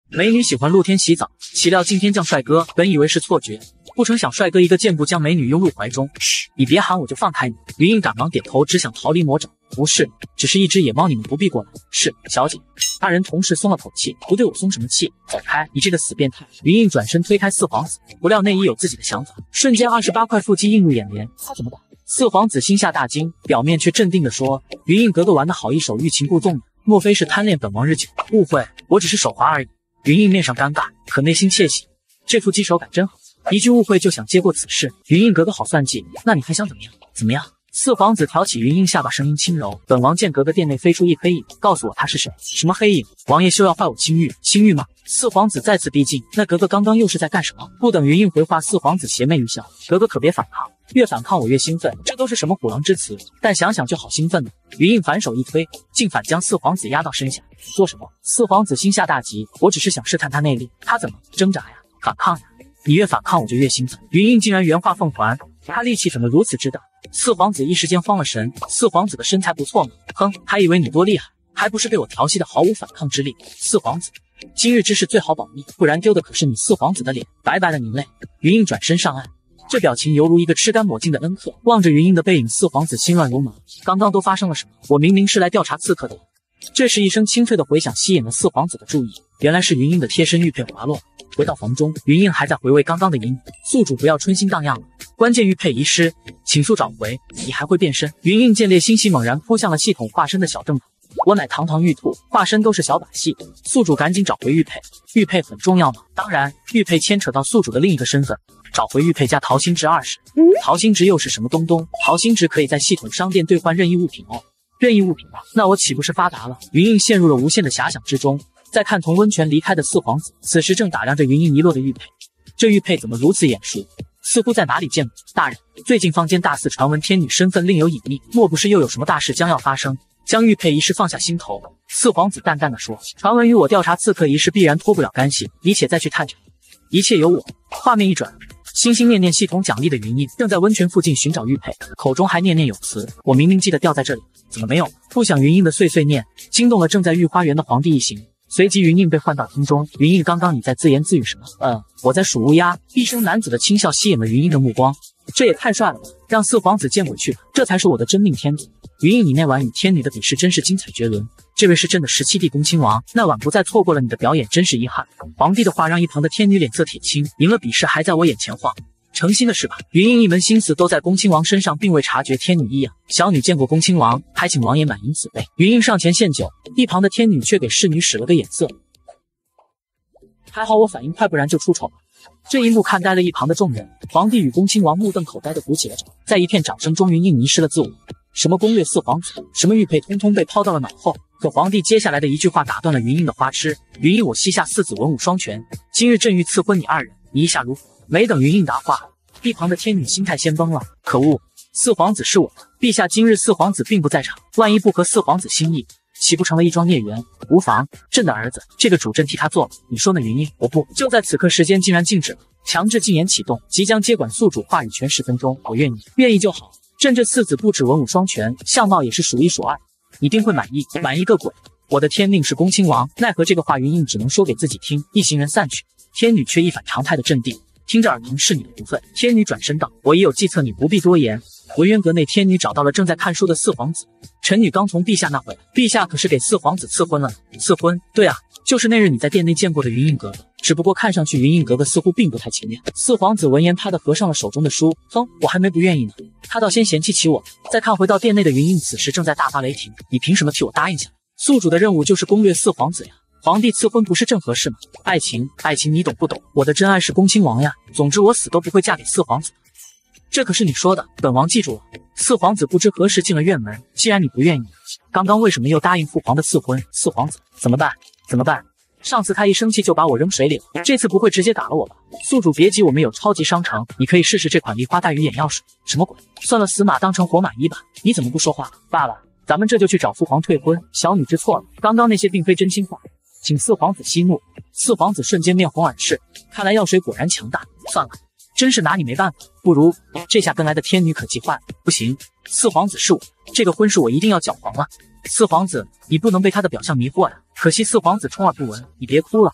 美女喜欢露天洗澡，岂料今天将帅哥本以为是错觉，不成想帅哥一个箭步将美女拥入怀中。嘘，你别喊我就放开你。云印赶忙点头，只想逃离魔爪。不是，只是一只野猫，你们不必过来。是，小姐。二人同时松了口气。不对我松什么气？走开，你这个死变态！云印转身推开四皇子，不料内衣有自己的想法，瞬间28块腹肌映入眼帘，他怎么打？四皇子心下大惊，表面却镇定地说：“云印格格玩得好一手欲擒故纵呢，莫非是贪恋本王日久？误会，我只是手滑而已。”云印面上尴尬，可内心窃喜，这副击手感真好。一句误会就想接过此事，云印格格好算计，那你还想怎么样？怎么样？四皇子挑起云印下巴，声音轻柔：“本王见格格殿内飞出一黑影，告诉我他是谁？”什么黑影？王爷休要坏我清誉，清誉吗？四皇子再次逼近，那格格刚刚又是在干什么？不等云印回话，四皇子邪魅一笑：“格格可别反抗，越反抗我越兴奋，这都是什么虎狼之词？但想想就好兴奋呢。”云印反手一推，竟反将四皇子压到身下。说什么？四皇子心下大急，我只是想试探他内力，他怎么挣扎呀？反抗呀？你越反抗我就越兴奋。云印竟然原话奉还，他力气怎么如此之大？四皇子一时间慌了神。四皇子的身材不错嘛，哼，还以为你多厉害，还不是被我调戏的毫无反抗之力。四皇子，今日之事最好保密，不然丢的可是你四皇子的脸，白白的您嘞。云印转身上岸，这表情犹如一个吃干抹净的恩客，望着云印的背影，四皇子心乱如麻。刚刚都发生了什么？我明明是来调查刺客的。这时一声清脆的回响吸引了四皇子的注意，原来是云印的贴身玉佩滑落。回到房中，云印还在回味刚刚的阴影，宿主不要春心荡漾了，关键玉佩遗失，请速找回，你还会变身。云印见猎心喜，猛然扑向了系统化身的小正牌。我乃堂堂玉兔，化身都是小把戏，宿主赶紧找回玉佩。玉佩很重要吗？当然，玉佩牵扯到宿主的另一个身份，找回玉佩加桃心值20。桃心值又是什么东东？桃心值可以在系统商店兑换任意物品哦。任意物品吗？那我岂不是发达了？云印陷入了无限的遐想之中。再看从温泉离开的四皇子，此时正打量着云印遗落的玉佩。这玉佩怎么如此眼熟？似乎在哪里见过。大人，最近坊间大肆传闻天女身份另有隐秘，莫不是又有什么大事将要发生？将玉佩一事放下心头，四皇子淡淡的说：“传闻与我调查刺客一事必然脱不了干系，你且再去探查，一切由我。”画面一转，心心念念系统奖励的云印正在温泉附近寻找玉佩，口中还念念有词：“我明明记得掉在这里，怎么没有？”不想云印的碎碎念惊动了正在御花园的皇帝一行。随即云印被唤到厅中。云印，刚刚你在自言自语什么？我在数乌鸦。一声男子的轻笑吸引了云印的目光。这也太帅了吧，让四皇子见鬼去吧，这才是我的真命天子。云印，你那晚与天女的比试真是精彩绝伦，这位是朕的17帝恭亲王，那晚不再错过了你的表演，真是遗憾。皇帝的话让一旁的天女脸色铁青，赢了比试还在我眼前晃，诚心的是吧？云印一门心思都在恭亲王身上，并未察觉天女异样。小女见过恭亲王，还请王爷满饮此杯。云印上前献酒，一旁的天女却给侍女使了个眼色。还好我反应快，不然就出丑了。这一幕看呆了一旁的众人，皇帝与恭亲王目瞪口呆的鼓起了掌。在一片掌声中，云印迷失了自我。什么攻略四皇子，什么玉佩，通通被抛到了脑后。可皇帝接下来的一句话打断了云印的花痴：“云印，我膝下4子文武双全，今日朕欲赐婚你2人，你意下如何？”没等云印答话，一旁的天女心态先崩了。可恶，四皇子是我的，陛下今日四皇子并不在场，万一不合四皇子心意，岂不成了一桩孽缘？无妨，朕的儿子，这个主朕替他做了，你说呢？云印，我不。就在此刻，时间竟然静止了，强制禁言启动，即将接管宿主话语权10分钟。我愿意，愿意就好。朕这4子不止文武双全，相貌也是数1数2，一定会满意。满意个鬼！我的天命是恭亲王，奈何这个话云印只能说给自己听。一行人散去，天女却一反常态的镇定，听着耳鸣是你的不分。天女转身道：“我已有计策，你不必多言。”文渊阁内，天女找到了正在看书的四皇子。臣女刚从陛下那回来，陛下可是给四皇子赐婚了。赐婚？对啊，就是那日你在殿内见过的云印格格，只不过看上去云印格格似乎并不太情愿。四皇子闻言啪地合上了手中的书，哼，我还没不愿意呢。他倒先嫌弃起我。再看回到殿内的云印，此时正在大发雷霆：“你凭什么替我答应下来？宿主的任务就是攻略四皇子呀。皇帝赐婚不是正合适吗？爱情，爱情你懂不懂？我的真爱是恭亲王呀。总之我死都不会嫁给四皇子。这可是你说的，本王记住了。”四皇子不知何时进了院门，既然你不愿意，刚刚为什么又答应父皇的赐婚？四皇子怎么办？怎么办？上次他一生气就把我扔水里了，这次不会直接打了我吧？宿主别急，我们有超级商城，你可以试试这款梨花带雨眼药水。什么鬼？算了，死马当成活马医吧。你怎么不说话？爸爸，咱们这就去找父皇退婚。小女知错了，刚刚那些并非真心话，请四皇子息怒。四皇子瞬间面红耳赤，看来药水果然强大。算了，真是拿你没办法。不如这下跟来的天女可急坏了。不行，四皇子是我，这个婚事我一定要搅黄了。四皇子，你不能被他的表象迷惑呀。可惜四皇子充耳不闻，你别哭了。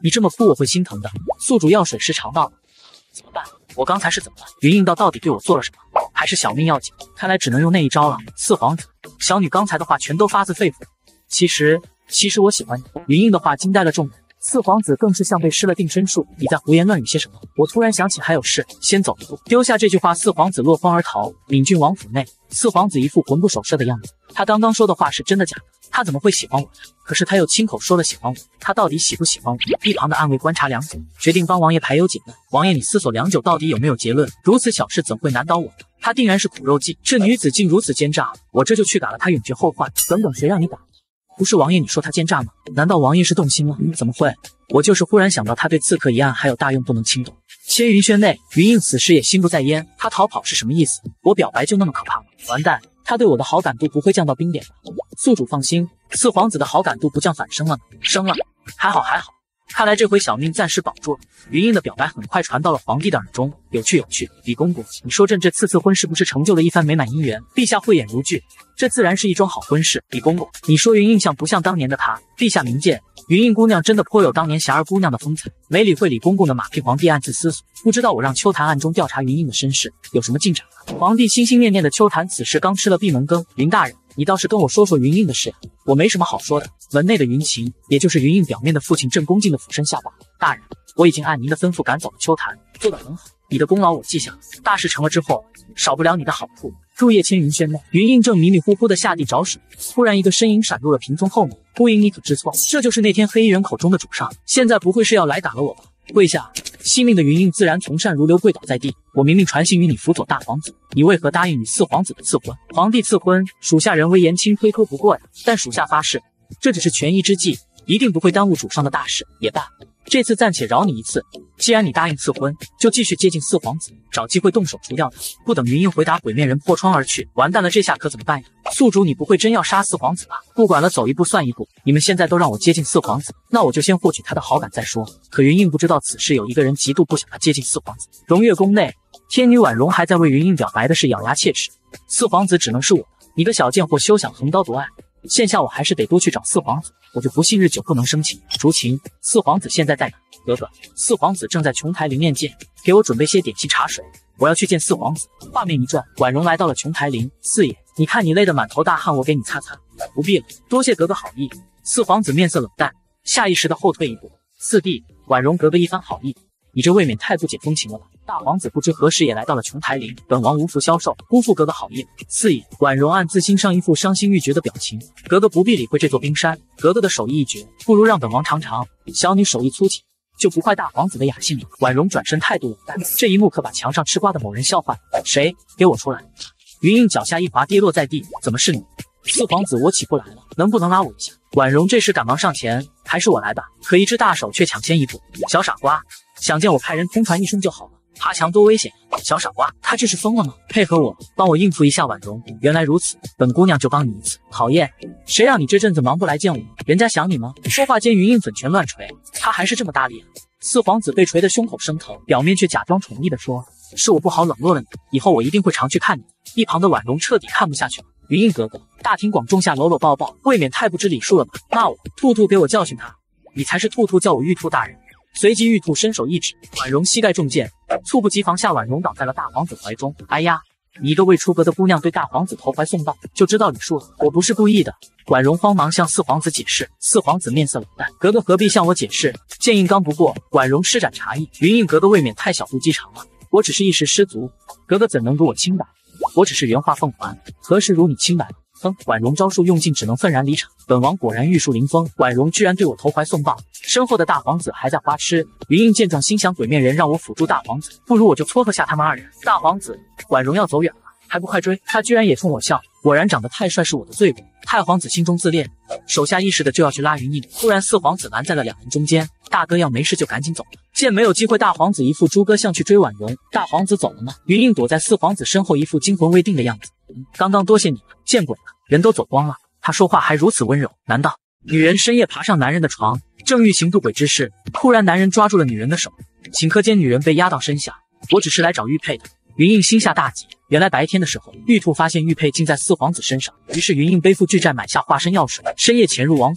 你这么哭我会心疼的。宿主药水时尝到了，怎么办？我刚才是怎么了？云印到底对我做了什么？还是小命要紧？看来只能用那一招了。四皇子，小女刚才的话全都发自肺腑。其实我喜欢你。云印的话惊呆了众人。四皇子更是像被施了定身术，你在胡言乱语些什么？我突然想起还有事，先走一步。丢下这句话，四皇子落荒而逃。领郡王府内，四皇子一副魂不守舍的样子。他刚刚说的话是真的假的？他怎么会喜欢我？可是他又亲口说了喜欢我，他到底喜不喜欢我？一旁的暗卫观察良久，决定帮王爷排忧解难。王爷，你思索良久，到底有没有结论？如此小事怎会难倒我呢？他定然是苦肉计。这女子竟如此奸诈，我这就去打了她永绝后患。等等，谁让你打？不是王爷，你说他奸诈吗？难道王爷是动心了？怎么会？我就是忽然想到他对刺客一案还有大用不能轻动。千云轩内，云印此时也心不在焉。他逃跑是什么意思？我表白就那么可怕吗？完蛋，他对我的好感度不会降到冰点吧？宿主放心，四皇子的好感度不降反升了呢。升了，还好。看来这回小命暂时保住了。云印的表白很快传到了皇帝的耳中。有趣，李公公，你说朕这次婚是不是成就了一番美满姻缘？陛下慧眼如炬，这自然是一桩好婚事。李公公，你说云印像不像当年的她？陛下明鉴，云印姑娘真的颇有当年霞儿姑娘的风采。没理会李公公的马屁，皇帝暗自思索，不知道我让秋檀暗中调查云印的身世有什么进展了。皇帝心心念念的秋檀此时刚吃了闭门羹。云大人，你倒是跟我说说云印的事呀。我没什么好说的。门内的云琴，也就是云印表面的父亲，正恭敬的俯身下拜。大人，我已经按您的吩咐赶走了秋檀，做得很好，你的功劳我记下了。大事成了之后，少不了你的好处。入夜千云轩内，云印正迷迷糊糊的下地找水，突然一个身影闪入了屏风后面。孤影，你可知错？这就是那天黑衣人口中的主上，现在不会是要来打了我吧？跪下！惜命的云印自然从善如流，跪倒在地。我明令传信于你辅佐大皇子，你为何答应与四皇子的赐婚？皇帝赐婚，属下人微言轻推脱不过呀。但属下发誓，这只是权宜之计，一定不会耽误主上的大事。也罢，这次暂且饶你一次。既然你答应赐婚，就继续接近四皇子，找机会动手除掉他。不等云印回答，鬼面人破窗而去。完蛋了，这下可怎么办呀？宿主，你不会真要杀四皇子吧？不管了，走一步算一步。你们现在都让我接近四皇子，那我就先获取他的好感再说。可云印不知道此时有一个人极度不想他接近四皇子。荣月宫内，天女婉容还在为云印表白的事咬牙切齿。四皇子只能是我的，你个小贱货休想横刀夺爱。现下我还是得多去找四皇子，我就不信日久不能生情。竹琴，四皇子现在在哪？哥哥，四皇子正在琼台陵面见，给我准备些点心茶水，我要去见四皇子。画面一转，婉容来到了琼台陵。四爷，你看你累得满头大汗，我给你擦擦。不必了，多谢格格好意。四皇子面色冷淡，下意识的后退一步。四弟，婉容格格一番好意，你这未免太不解风情了吧？大皇子不知何时也来到了琼台陵，本王无福消受，辜负格格好意了。四爷，婉容暗自心上一副伤心欲绝的表情。格格不必理会这座冰山，格格的手艺一绝，不如让本王尝尝。小女手艺粗浅，就不坏大皇子的雅兴了。婉容转身态度冷淡，这一幕可把墙上吃瓜的某人笑坏了。谁？给我出来！云印脚下一滑，跌落在地。怎么是你？四皇子，我起不来了，能不能拉我一下？婉容这时赶忙上前，还是我来吧。可一只大手却抢先一步。小傻瓜，想见我派人通传一声就好了。爬墙多危险呀！小傻瓜，他这是疯了吗？配合我，帮我应付一下婉容。原来如此，本姑娘就帮你一次。讨厌，谁让你这阵子忙不来见我？人家想你吗？说话间，云印粉拳乱捶，他还是这么大力啊！四皇子被捶得胸口生疼，表面却假装宠溺地说：“是我不好冷落了你，以后我一定会常去看你。”一旁的婉容彻底看不下去了。云印格格，大庭广众下搂搂抱抱，未免太不知礼数了吧？骂我，兔兔给我教训他！你才是兔兔，叫我玉兔大人。随即玉兔伸手一指，婉容膝盖中箭，猝不及防下，婉容倒在了大皇子怀中。哎呀，你一个未出阁的姑娘对大皇子投怀送抱，就知道礼数了。我不是故意的。婉容慌忙向四皇子解释，四皇子面色冷淡，格格何必向我解释？剑印刚不过，婉容施展茶艺。云印格格未免太小肚鸡肠了，我只是一时失足，格格怎能如我清白？我只是原话奉还，何时如你清白？哼！婉容招数用尽，只能愤然离场。本王果然玉树临风，婉容居然对我投怀送抱，身后的大皇子还在花痴。云印见状，心想鬼面人让我辅助大皇子，不如我就撮合下他们二人。大皇子，婉容要走远了，还不快追！他居然也冲我笑，果然长得太帅是我的罪过。太皇子心中自恋，手下意识的就要去拉云印，突然四皇子拦在了两人中间。大哥要没事就赶紧走了。见没有机会，大皇子一副猪哥相去追婉容。大皇子走了吗？云印躲在四皇子身后，一副惊魂未定的样子。刚刚多谢你了，见鬼了，人都走光了。他说话还如此温柔，难道女人深夜爬上男人的床，正欲行渡鬼之事，突然男人抓住了女人的手，顷刻间女人被压到身下。我只是来找玉佩的。云印心下大急，原来白天的时候，玉兔发现玉佩竟在四皇子身上，于是云印背负巨债买下化身药水，深夜潜入王府。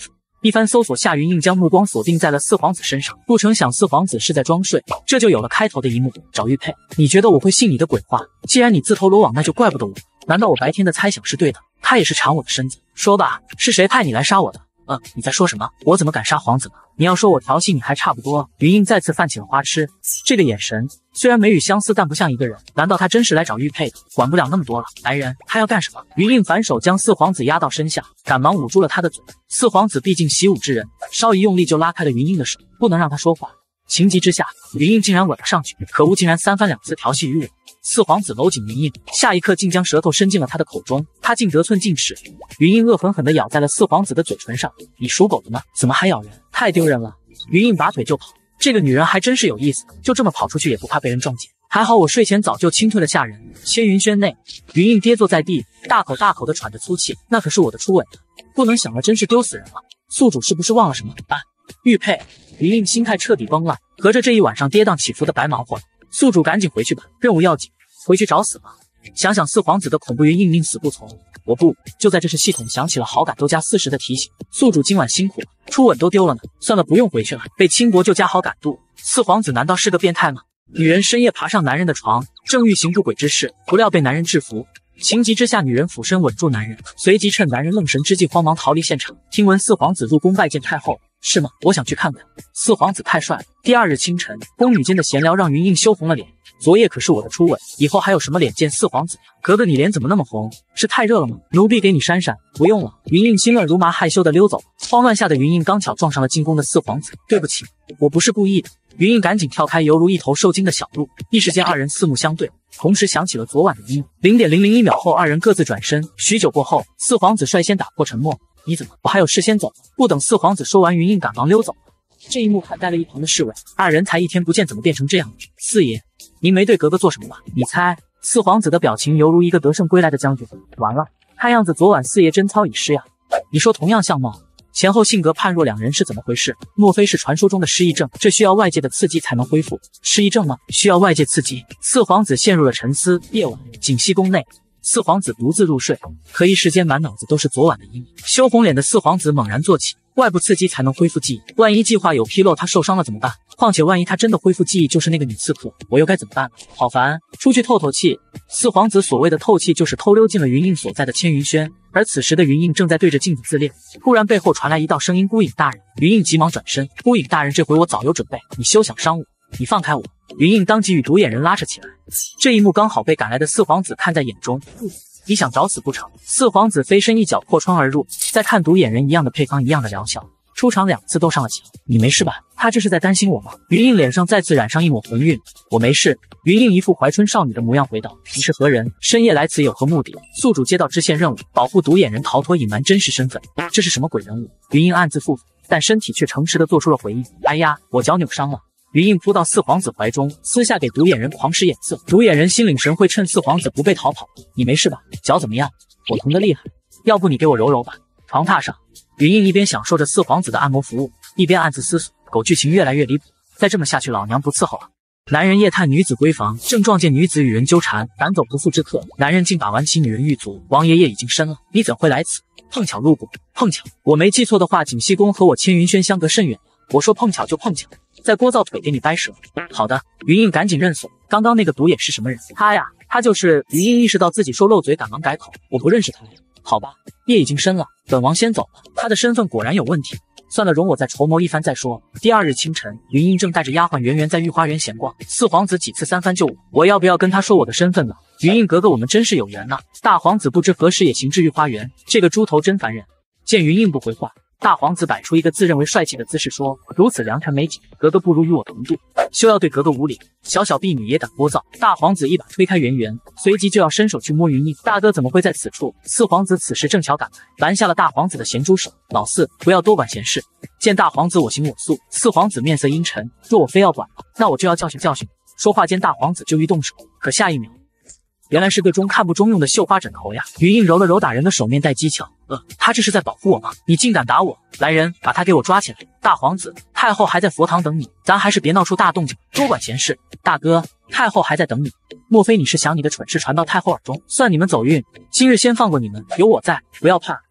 一番搜索下，云印将目光锁定在了四皇子身上，不成想四皇子是在装睡，这就有了开头的一幕。找玉佩，你觉得我会信你的鬼话？既然你自投罗网，那就怪不得我。难道我白天的猜想是对的？他也是馋我的身子。说吧，是谁派你来杀我的？你在说什么？我怎么敢杀皇子呢？你要说我调戏你还差不多。云印再次泛起了花痴，这个眼神虽然眉宇相似，但不像一个人。难道他真是来找玉佩的？管不了那么多了，来人，他要干什么？云印反手将四皇子压到身下，赶忙捂住了他的嘴。四皇子毕竟习武之人，稍一用力就拉开了云印的手，不能让他说话。情急之下，云印竟然吻了上去，可恶，竟然三番两次调戏于我。四皇子搂紧云印，下一刻竟将舌头伸进了他的口中，他竟得寸进尺。云印恶狠狠地咬在了四皇子的嘴唇上，你属狗的吗？怎么还咬人？太丢人了！云印拔腿就跑，这个女人还真是有意思，就这么跑出去也不怕被人撞见。还好我睡前早就清退了下人。千云轩内，云印跌坐在地，大口大口地喘着粗气，那可是我的初吻呀，不能想了，真是丢死人了。宿主是不是忘了什么？玉佩！云印心态彻底崩了，合着这一晚上跌宕起伏的白忙活了。宿主赶紧回去吧，任务要紧，回去找死吧。想想四皇子的恐怖，云印宁死不从。我不，就在这时系统响起了好感都加40的提醒，宿主今晚辛苦了，初吻都丢了呢。算了，不用回去了，被轻薄就加好感度。四皇子难道是个变态吗？女人深夜爬上男人的床，正欲行不轨之事，不料被男人制服。情急之下，女人俯身吻住男人，随即趁男人愣神之际，慌忙逃离现场。听闻四皇子入宫拜见太后，是吗？我想去看看。四皇子太帅了。第二日清晨，宫女间的闲聊让云印羞红了脸。昨夜可是我的初吻，以后还有什么脸见四皇子呀？格格，你脸怎么那么红？是太热了吗？奴婢给你扇扇。不用了。云印心乱如麻，害羞的溜走了。慌乱下的云印刚巧撞上了进宫的四皇子。对不起，我不是故意的。云印赶紧跳开，犹如一头受惊的小鹿。一时间，二人四目相对，同时想起了昨晚的一幕。0.001秒后，二人各自转身。许久过后，四皇子率先打破沉默：“你怎么？我还有事先走了。”不等四皇子说完，云印赶忙溜走了。这一幕看呆了一旁的侍卫，二人才1天不见，怎么变成这样了？四爷，您没对格格做什么吧？你猜？四皇子的表情犹如一个得胜归来的将军。完了，看样子昨晚四爷贞操已失呀。你说同样相貌，前后性格判若两人是怎么回事？莫非是传说中的失忆症？这需要外界的刺激才能恢复。失忆症吗？需要外界刺激。四皇子陷入了沉思。夜晚，锦溪宫内，四皇子独自入睡，可一时间满脑子都是昨晚的阴影。羞红脸的四皇子猛然坐起，外部刺激才能恢复记忆，万一计划有纰漏，他受伤了怎么办？况且万一他真的恢复记忆就是那个女刺客，我又该怎么办呢？好烦，出去透透气。四皇子所谓的透气，就是偷溜进了云印所在的千云轩，而此时的云印正在对着镜子自恋。突然背后传来一道声音：“孤影大人。”云印急忙转身：“孤影大人，这回我早有准备，你休想伤我，你放开我！”云印当即与独眼人拉扯起来。这一幕刚好被赶来的四皇子看在眼中。你想找死不成？四皇子飞身一脚破窗而入，再看独眼人一样的配方，一样的疗效，出场2次都上了墙。你没事吧？他这是在担心我吗？云印脸上再次染上一抹红晕。我没事。云印一副怀春少女的模样回道：“你是何人？深夜来此有何目的？”宿主接到支线任务，保护独眼人逃脱，隐瞒真实身份。这是什么鬼人物？云印暗自腹诽，但身体却诚实的做出了回应：“哎呀，我脚扭伤了。”云印扑到四皇子怀中，私下给独眼人狂使眼色。独眼人心领神会，趁四皇子不备逃跑。你没事吧？脚怎么样？我疼得厉害，要不你给我揉揉吧。床榻上，云印一边享受着四皇子的按摩服务，一边暗自思索：狗剧情越来越离谱，再这么下去，老娘不伺候了。男人夜探女子闺房，正撞见女子与人纠缠，赶走不速之客，男人竟把玩起女人玉足。王爷爷已经深了，你怎会来此？碰巧路过，碰巧。我没记错的话，锦溪宫和我千云轩相隔甚远。我说碰巧就碰巧。在聒噪腿给你掰折。好的，云印赶紧认怂。刚刚那个独眼是什么人？他呀，他就是。云印意识到自己说漏嘴，赶忙改口：我不认识他呀。好吧，夜已经深了，本王先走了。他的身份果然有问题。算了，容我再筹谋一番再说。第二日清晨，云印正带着丫鬟圆圆在御花园闲逛，四皇子几次三番救我要不要跟他说我的身份呢？云印格格，我们真是有缘呐。大皇子不知何时也行至御花园，这个猪头真烦人。见云印不回话，大皇子摆出一个自认为帅气的姿势说：如此良辰美景，格格不如与我同度，休要对格格无礼。小小婢女也敢聒噪。大皇子一把推开圆圆，随即就要伸手去摸云印。大哥怎么会在此处？四皇子此时正巧赶来，拦下了大皇子的咸猪手。老四，不要多管闲事。见大皇子我行我素，四皇子面色阴沉，若我非要管了，那我就要教训教训你。说话间，大皇子就欲动手，可下一秒，原来是个中看不中用的绣花枕头呀！云印揉了揉打人的手，面带讥诮：他这是在保护我吗？你竟敢打我！来人，把他给我抓起来！大皇子，太后还在佛堂等你，咱还是别闹出大动静，多管闲事。大哥，太后还在等你，莫非你是想你的蠢事传到太后耳中？算你们走运，今日先放过你们，有我在，不要怕。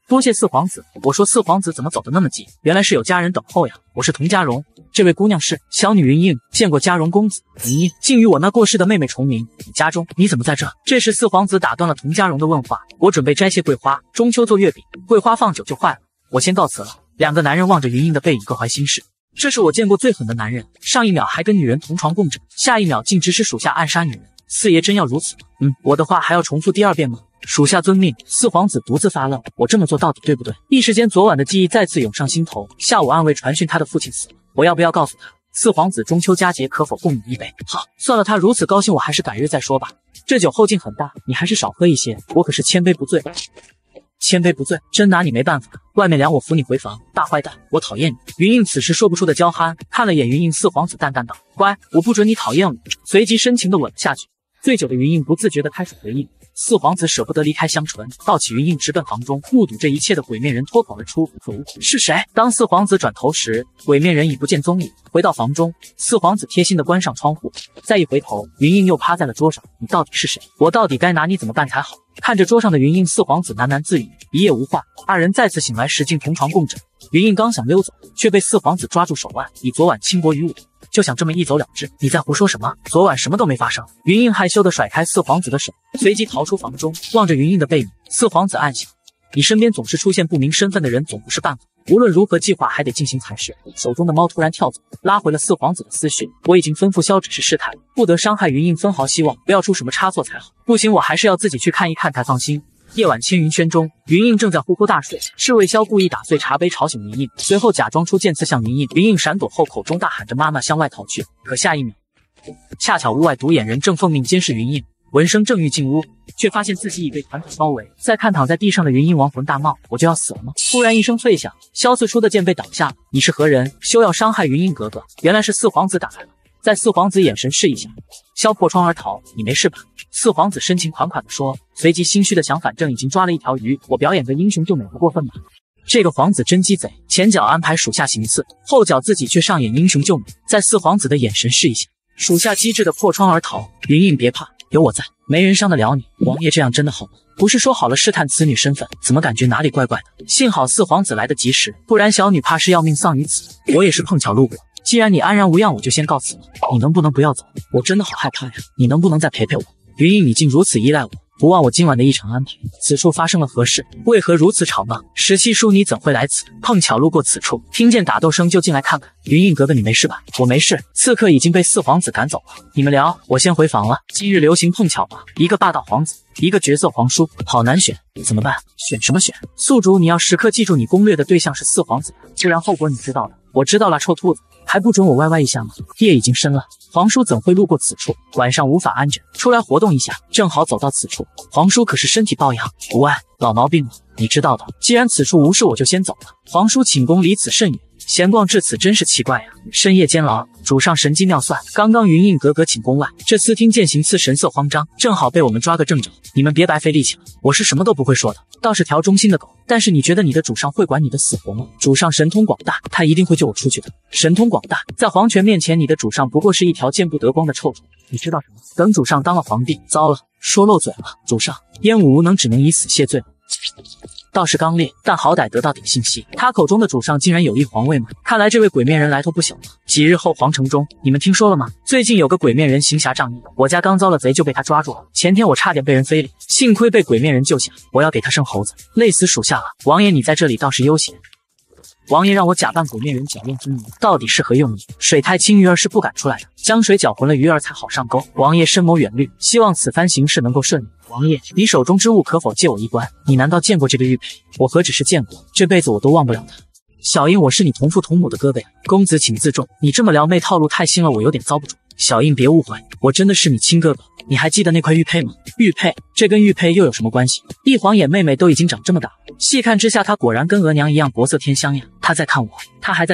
多谢四皇子。我说四皇子怎么走得那么急？原来是有家人等候呀。我是童家荣，这位姑娘是小女云映，见过家荣公子。云映竟与我那过世的妹妹重名。你家中，你怎么在这？这时四皇子打断了童家荣的问话。我准备摘些桂花，中秋做月饼，桂花放久就坏了。我先告辞了。两个男人望着云映的背影，各怀心事。这是我见过最狠的男人，上一秒还跟女人同床共枕，下一秒竟指使属下暗杀女人。四爷真要如此吗？我的话还要重复第二遍吗？属下遵命。四皇子独自发愣，我这么做到底对不对？一时间昨晚的记忆再次涌上心头。下午暗卫传讯他的父亲死了，我要不要告诉他？四皇子中秋佳节可否共饮一杯？好，算了，他如此高兴，我还是改日再说吧。这酒后劲很大，你还是少喝一些，我可是千杯不醉。千杯不醉，真拿你没办法。外面凉，我扶你回房。大坏蛋，我讨厌你。云映此时说不出的娇憨，看了眼云映，四皇子淡淡道：乖，我不准你讨厌我。随即深情地吻了下去。醉酒的云映不自觉地开始回应。四皇子舍不得离开香唇，抱起云映直奔房中。目睹这一切的鬼面人脱口而出：可恶，是谁？当四皇子转头时，鬼面人已不见踪影。回到房中，四皇子贴心地关上窗户，再一回头，云映又趴在了桌上。你到底是谁？我到底该拿你怎么办才好？看着桌上的云映，四皇子喃喃自语，一夜无话。二人再次醒来，使劲同床共枕。云映刚想溜走，却被四皇子抓住手腕，以昨晚轻薄于我，就想这么一走了之？你在胡说什么？昨晚什么都没发生。云映害羞地甩开四皇子的手，随即逃出房中，望着云映的背影。四皇子暗想，你身边总是出现不明身份的人，总不是办法。无论如何，计划还得进行才是。手中的猫突然跳走，拉回了四皇子的思绪。我已经吩咐萧指示事态，不得伤害云映分毫希望，不要出什么差错才好。不行，我还是要自己去看一看才放心。夜晚千云轩中，云映正在呼呼大睡，侍卫萧故意打碎茶杯吵醒云映，随后假装出剑刺向云映。云映闪躲后，口中大喊着妈妈向外逃去。可下一秒，恰巧屋外独眼人正奉命监视云映。闻声正欲进屋，却发现自己已被团团包围。再看躺在地上的云映，亡魂大冒，我就要死了吗？突然一声脆响，萧刺出的剑被挡下了。你是何人？休要伤害云映格格！原来是四皇子打来了。在四皇子眼神示意下，萧破窗而逃。你没事吧？四皇子深情款款地说，随即心虚的想，反正已经抓了一条鱼，我表演个英雄救美不过分吧？这个皇子真鸡贼，前脚安排属下行刺，后脚自己却上演英雄救美。在四皇子的眼神示意下，属下机智的破窗而逃。云映别怕，有我在，没人伤得了你。王爷这样真的好吗？不是说好了试探此女身份，怎么感觉哪里怪怪的？幸好四皇子来得及时，不然小女怕是要命丧于此。我也是碰巧路过，既然你安然无恙，我就先告辞了。你能不能不要走？我真的好害怕呀！你能不能再陪陪我？云映，你竟如此依赖我，不忘我今晚的一场安排。此处发生了何事？为何如此吵闹？17叔，你怎会来此？碰巧路过此处，听见打斗声就进来看看。云映格格，你没事吧？我没事。刺客已经被四皇子赶走了，你们聊，我先回房了。今日流行碰巧吧，一个霸道皇子，一个绝色皇叔，好难选，怎么办？选什么选？宿主，你要时刻记住，你攻略的对象是四皇子，不然后果你知道的。我知道了，臭兔子，还不准我歪歪一下吗？夜已经深了，皇叔怎会路过此处？晚上无法安枕，出来活动一下，正好走到此处。皇叔可是身体抱恙？无碍，老毛病了，你知道的。既然此处无事，我就先走了。皇叔寝宫离此甚远，闲逛至此真是奇怪呀。深夜监牢，主上神机妙算，刚刚云映格格寝宫外，这司听见行刺神色慌张，正好被我们抓个正着。你们别白费力气了，我是什么都不会说的，倒是条忠心的狗。但是你觉得你的主上会管你的死活吗？主上神通广大，他一定会救我出去的。神通广大，在皇权面前，你的主上不过是一条见不得光的臭虫。你知道什么？等主上当了皇帝，糟了，说漏嘴了。主上燕武无能，只能以死谢罪了。倒是刚烈，但好歹得到点信息，他口中的主上竟然有意皇位吗？看来这位鬼面人来头不小了。几日后，皇城中，你们听说了吗？最近有个鬼面人行侠仗义，我家刚遭了贼就被他抓住了。前天我差点被人非礼，幸亏被鬼面人救下，我要给他生猴子，累死属下了。王爷你在这里倒是悠闲。王爷让我假扮鬼面人搅乱军营，到底是何用意？水太清鱼儿是不敢出来的，江水搅浑了鱼儿才好上钩。王爷深谋远虑，希望此番行事能够顺利。王爷，你手中之物可否借我一观？你难道见过这个玉佩？我何止是见过，这辈子我都忘不了他。小印，我是你同父同母的哥哥呀，公子请自重。你这么撩妹套路太新了，我有点遭不住。小印别误会，我真的是你亲哥哥。你还记得那块玉佩吗？玉佩，这跟玉佩又有什么关系？一晃眼妹妹都已经长这么大了，细看之下她果然跟额娘一样国色天香呀。她在看我，她还在看我。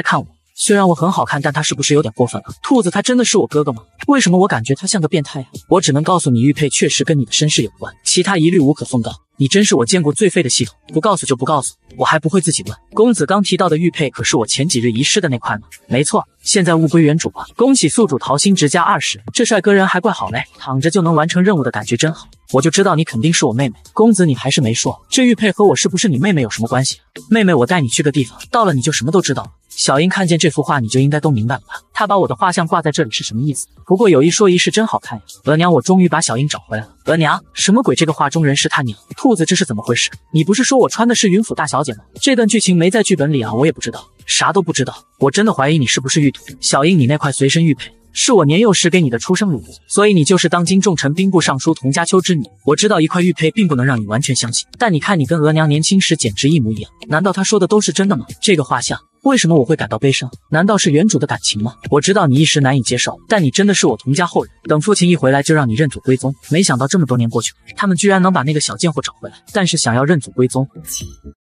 虽然我很好看，但他是不是有点过分了？兔子他真的是我哥哥吗？为什么我感觉他像个变态呀？我只能告诉你，玉佩确实跟你的身世有关，其他一律无可奉告。你真是我见过最废的系统，不告诉就不告诉，我还不会自己问。公子刚提到的玉佩可是我前几日遗失的那块吗？没错，现在物归原主了。恭喜宿主桃心值加20，这帅哥人还怪好嘞，躺着就能完成任务的感觉真好。我就知道你肯定是我妹妹。公子你还是没说，这玉佩和我是不是你妹妹有什么关系？妹妹，我带你去个地方，到了你就什么都知道了。小英看见这幅画你就应该都明白了吧？他把我的画像挂在这里是什么意思？不过有一说一，是真好看呀。额娘，我终于把小英找回来了。额娘，什么鬼？这个画中人是他娘？兔子，这是怎么回事？你不是说我穿的是云府大小姐吗？这段剧情没在剧本里啊，我也不知道，啥都不知道。我真的怀疑你是不是玉兔。小英，你那块随身玉佩是我年幼时给你的出生礼物，所以你就是当今重臣兵部尚书佟家秋之女。我知道一块玉佩并不能让你完全相信，但你看你跟额娘年轻时简直一模一样，难道她说的都是真的吗？这个画像为什么我会感到悲伤？难道是原主的感情吗？我知道你一时难以接受，但你真的是我佟家后人，等父亲一回来就让你认祖归宗。没想到这么多年过去了，他们居然能把那个小贱货找回来，但是想要认祖归宗